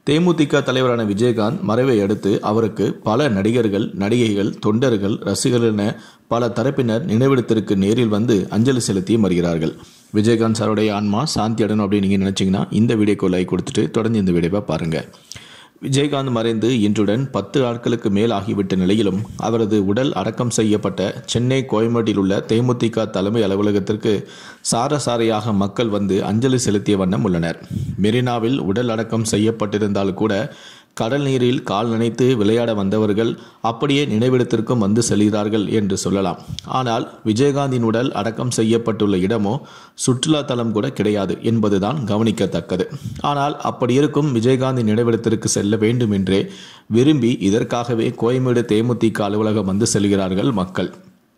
தேமுதிக தலைவரான விஜயகாந்த் மறைவை அடுத்து அவருக்கு பல நடிகர்கள், நடிகைகள், தொண்டர்கள், ரசிகர்கள் என பல தரப்பினர் நினைவிடத்திற்கு நேரில் வந்து அஞ்சலி செலுத்தி வருகிறார்கள். விஜயகாந்த் சாருடைய ஆன்மா சாந்தி அடையணும் அப்படின்னு நீங்கள் நினச்சிங்கன்னா இந்த வீடியோக்கு லைக் கொடுத்துட்டு தொடர்ந்து இந்த வீடியோவை பாருங்கள். விஜயகாந்த் மறைந்து இன்றுடன் 10 நாட்களுக்கு மேல் ஆகிவிட்ட நிலையிலும் அவரது உடல் அடக்கம் செய்யப்பட்ட சென்னை கோயம்பேட்டில் உள்ள தேமுதிக தலைமை அலுவலகத்திற்கு சாரசாரையாக மக்கள் வந்து அஞ்சலி செலுத்திய வண்ணம் உள்ளனர். மெரினாவில் உடல் அடக்கம் செய்யப்பட்டிருந்தால் கூட கடல் நீரில் கால் நனைத்து விளையாட வந்தவர்கள் அப்படியே நினைவிடத்திற்கும் வந்து செல்கிறார்கள் என்று சொல்லலாம். ஆனால் விஜயகாந்தின் உடல் அடக்கம் செய்யப்பட்டுள்ள இடமோ சுற்றுலா தலம் கூட கிடையாது என்பதுதான் கவனிக்கத்தக்கது. ஆனால் அப்படி இருக்கும் விஜயகாந்தின் நினைவிடத்திற்கு செல்ல வேண்டும் என்றே விரும்பி இதற்காகவே கோயம்பேடு தேமுதிக அலுவலகம் வந்து செல்கிறார்கள் மக்கள்.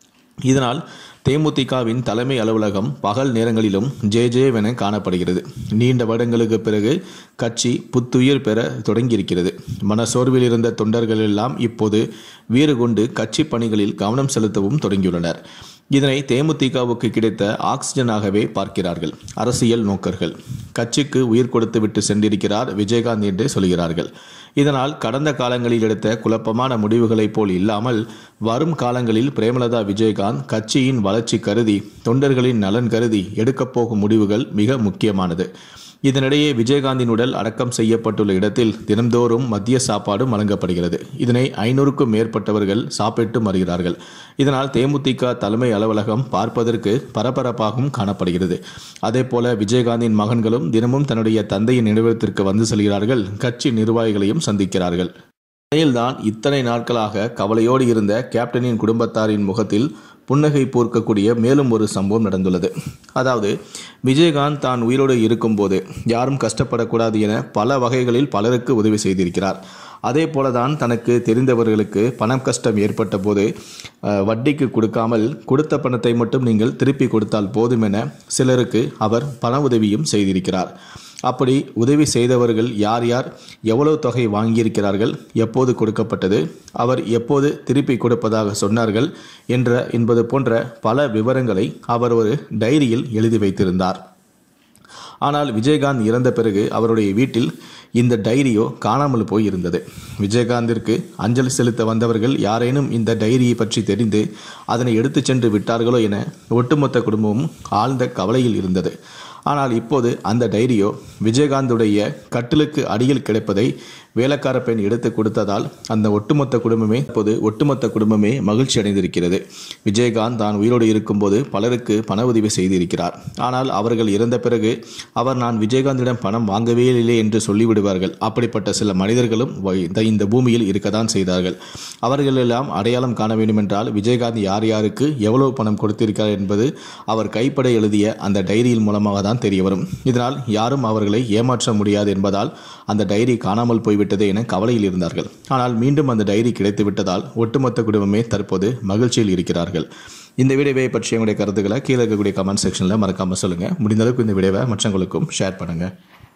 இதனால் தேமுதிகவின் தலைமை அலுவலகம் பகல் நேரங்களிலும் ஜேஜேவென காணப்படுகிறது. நீண்ட வருடங்களுக்கு பிறகு கட்சி புத்துயிர் பெற தொடங்கியிருக்கிறது. மனசோர்வில் இருந்த தொண்டர்கள் எல்லாம் இப்போது வீறு கொண்டு கட்சி பணிகளில் கவனம் செலுத்தவும் தொடங்கியுள்ளனர். இதனை தேமுதிகவுக்கு கிடைத்த ஆக்சிஜனாகவே பார்க்கிறார்கள் அரசியல் நோக்கர்கள். கட்சிக்கு உயிர் கொடுத்து விட்டு சென்றிருக்கிறார் விஜயகாந்த் என்றே சொல்கிறார்கள். இதனால் கடந்த காலங்களில் எடுத்த குழப்பமான முடிவுகளைப் போல் இல்லாமல் வரும் காலங்களில் பிரேமலதா விஜயகாந்த் கட்சியின் வளர்ச்சி கருதி, தொண்டர்களின் நலன் கருதி எடுக்கப் போகும் முடிவுகள் மிக முக்கியமானது. இதனிடையே விஜயகாந்தின் உடல் அடக்கம் செய்யப்பட்டுள்ள இடத்தில் தினந்தோறும் மதிய சாப்பாடு வழங்கப்படுகிறது. இதனை 500க்கும் மேற்பட்டவர்கள் சாப்பிட்டு வருகிறார்கள். இதனால் தேமுதிக தலைமை அலுவலகம் பார்ப்பதற்கு பரபரப்பாகவும் காணப்படுகிறது. அதேபோல விஜயகாந்தின் மகன்களும் தினமும் தன்னுடைய தந்தையின் நினைவிடத்திற்கு வந்து செல்கிறார்கள். கட்சி நிர்வாகிகளையும் சந்திக்கிறார்கள். இந்நிலையில்தான் இத்தனை நாட்களாக கவலையோடு இருந்த கேப்டனின் குடும்பத்தாரின் முகத்தில் புன்னகை பூர்க்கக்கூடிய மேலும் ஒரு சம்பவம் நடந்துள்ளது. அதாவது விஜயகாந்த் தான் உயிரோடு இருக்கும்போது யாரும் கஷ்டப்படக்கூடாது என பல வகைகளில் பலருக்கு உதவி செய்திருக்கிறார். அதே போலதான் தனக்கு தெரிந்தவர்களுக்கு பணம் கஷ்டம் ஏற்பட்ட போது வட்டிக்கு கொடுக்காமல் கொடுத்த பணத்தை மட்டும் நீங்கள் திருப்பி கொடுத்தால் போதும் என சிலருக்கு அவர் பண உதவியும் செய்திருக்கிறார். அப்படி உதவி செய்தவர்கள் யார் யார், எவ்வளவு தொகை வாங்கியிருக்கிறார்கள், எப்போது கொடுக்கப்பட்டது, அவர் எப்போது திருப்பி கொடுப்பதாக சொன்னார்கள் என்பது போன்ற பல விவரங்களை அவர் ஒரு டைரியில் எழுதி வைத்திருந்தார். ஆனால் விஜயகாந்த் இறந்த பிறகு அவருடைய வீட்டில் இந்த டைரியோ காணாமல் போய் இருந்தது. விஜயகாந்திற்கு அஞ்சலி செலுத்த வந்தவர்கள் யாரேனும் இந்த டைரியை பற்றி தெரிந்து அதனை எடுத்து சென்று விட்டார்களோ என ஒட்டுமொத்த குடும்பமும் ஆழ்ந்த கவலையில் இருந்தது. ஆனால் இப்போது அந்த டைரியோ விஜயகாந்துடைய கட்டிலுக்கு அடியில் கிடைப்பதை வேலைக்கார பெண் எடுத்து கொடுத்ததால் அந்த ஒட்டுமொத்த குடும்பமே மகிழ்ச்சி அடைந்திருக்கிறது. விஜயகாந்த் தான் உயிரோடு இருக்கும்போது பலருக்கு பண உதவி செய்திருக்கிறார். ஆனால் அவர்கள் இறந்த பிறகு அவர் நான் விஜயகாந்திடம் பணம் வாங்கவே இல்லை என்று சொல்லிவிடுவார்கள். அப்படிப்பட்ட சில மனிதர்களும் இந்த பூமியில் இருக்கத்தான் செய்தார்கள். அவர்கள் எல்லாம் அடையாளம் காண வேண்டுமென்றால் விஜயகாந்த் யார் யாருக்கு எவ்வளவு பணம் கொடுத்திருக்கிறார் என்பது அவர் கைப்பட எழுதிய அந்த டைரியின் மூலமாக தான் தெரிய வரும். இதனால் யாரும் அவர்களை ஏமாற்ற முடியாது என்பதால் அந்த டைரி காணாமல் போய்விட்டது என கவலையில் இருந்தார்கள். ஆனால் மீண்டும் அந்த டைரி கிடைத்து விட்டதால் ஒட்டுமொத்த குடும்பமே தற்போது மகிழ்ச்சியில் இருக்கிறார்கள். இந்த வீடியோவை பற்றி உங்களுடைய கருத்துக்களை கீழே இருக்கக்கூடிய கமெண்ட் செக்ஷனில் மறக்காமல் சொல்லுங்கள். முடிந்த அளவுக்கு இந்த வீடியோவை மற்றவங்களுக்கும் ஷேர் பண்ணுங்கள்.